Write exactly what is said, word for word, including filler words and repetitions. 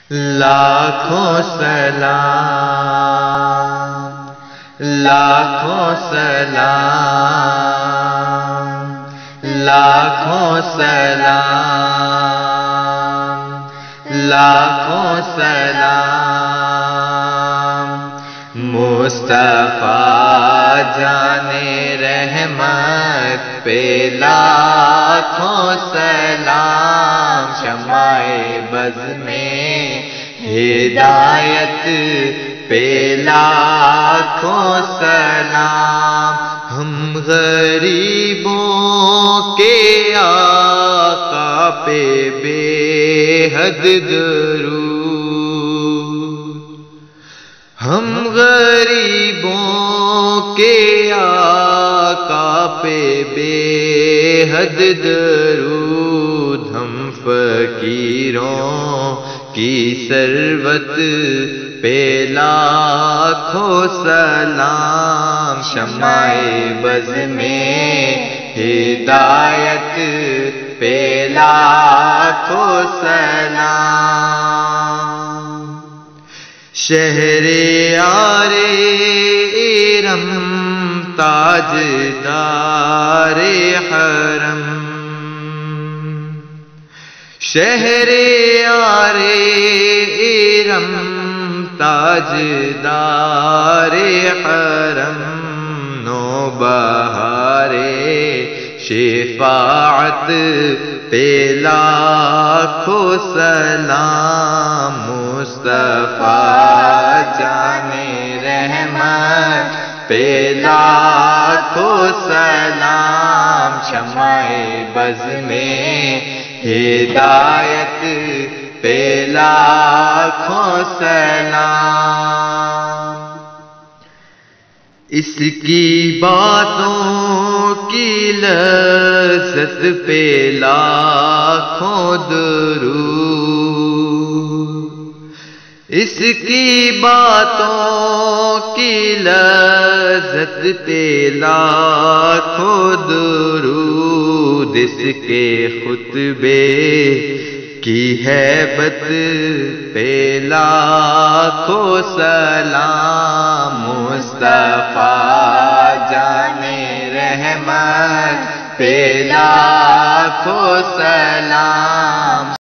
لاکھوں سلام، لاکھوں سلام، لاکھوں سلام، لاکھوں سلام، مصطفیٰ جانے رحمت پہ لاکھوں سلام، شمع بز میں ہدایت پہ لاکھوں سلام، ہم غریبوں کے آقا پہ بے حد درود، ہم غریبوں کے آقا پہ بے حد درود، ہم فقیروں کی ثروت پہ لاکھوں سلام، شمع بز میں ہدایت پہ لاکھوں سلام، شہر یار ارم تاجدار حرم، شہر یار ارم تاجدار حرم، نوبہار شفاعت پہ لاکھوں سلام، مصطفیٰ جانے رحمت پہ لاکھوں سلام، شمع بز میں ہدایت پہ لاکھوں سلام، اس کی باتوں کی لذت پہ لاکھوں درود، اس کی باتوں کی لذت پہ لاکھوں درود، اس کے خطبے کی ہیبت پہ لاکھوں سلام، مصطفیٰ جانے رحمت پہ لاکھوں سلام،